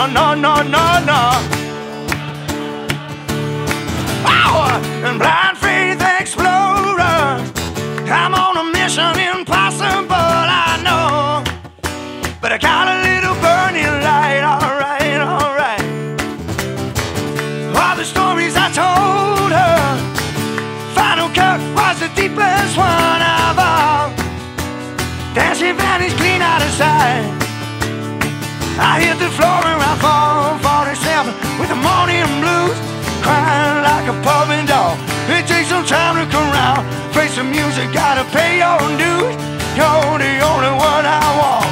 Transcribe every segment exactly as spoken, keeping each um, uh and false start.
no, no, no, no, no. Power and blind faith explorer. I'm on a mission impossible, I know. But I got a little burning light, alright, alright. All the stories I told her, final cut was the deepest one of all. Then she vanished clean out of sight. I hit the floor around four forty-seven with the morning blues, crying like a puppy dog. It takes some time to come round, face some music, gotta pay your dues. You're the only one I want.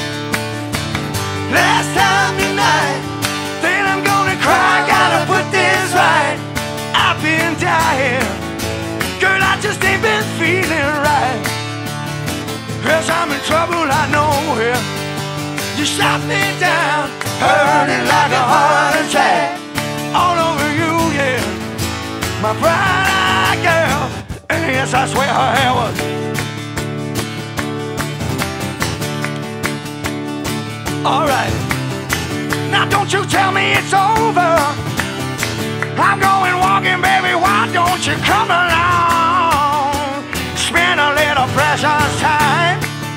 Last time tonight, then I'm gonna cry, gotta put this right. I've been dying, girl, I just ain't been feeling right. Yes, I'm in trouble, I know it. You shot me down, hurting like a heart attack. All over you, yeah, my bright-eyed girl. And yes, I swear her hair was. Alright, now don't you tell me it's over. I'm going walking, baby, why don't you come along? Spend a little precious time.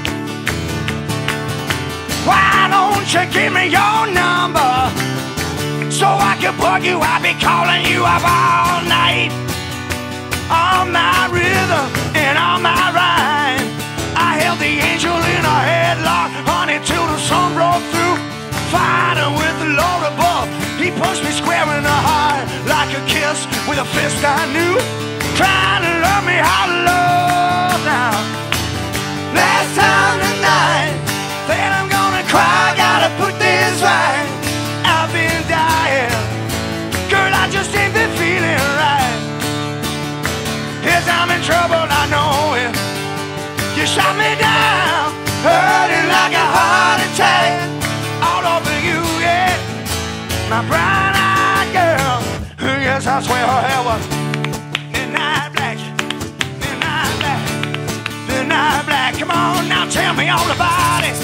Why don't you give me your number, so I can bug you? I'll be calling you up all night. All my rhythm and all my rhyme, I held the angel in a headlock, honey, till the sun broke through. Fighting with the Lord above, he pushed me square in the heart, like a kiss with a fist I knew. Trying to learn me how to love now. Last time tonight, then I'm gonna cry, gotta put this right. I've been dying, girl, I just ain't been feeling right. Yes, I'm in trouble, I know it. You shot me down, hurting like a heart attack. All over you, yeah, my bright-eyed girl. Yes, I swear her hair was midnight black, midnight black, midnight black. Come on, now tell me all about it.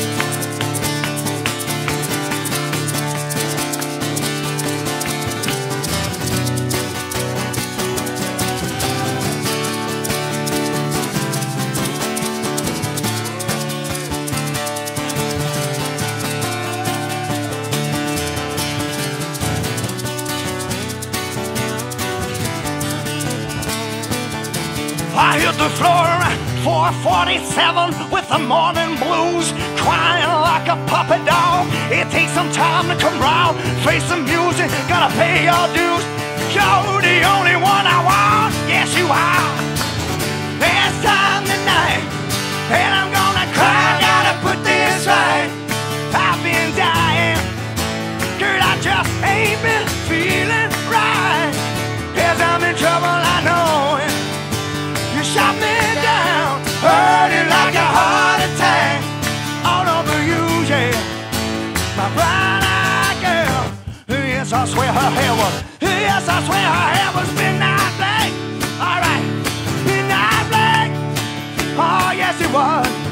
I hit the floor around four forty-seven with the morning blues, crying like a puppy dog. It takes some time to come round, face the music, gotta pay your dues. You're the only one I want, yes you are. Last time tonight, and I'm gonna cry, gotta put this right. I've been dying, girl, I just ain't been feeling right. Yes, I'm in trouble, I know it. You shot me down, hurting like a heart attack. All over you, yeah, my bright-eyed girl. Yes, I swear her hair was, yes, I swear her hair was midnight black. All right, midnight black. Oh, yes, it was.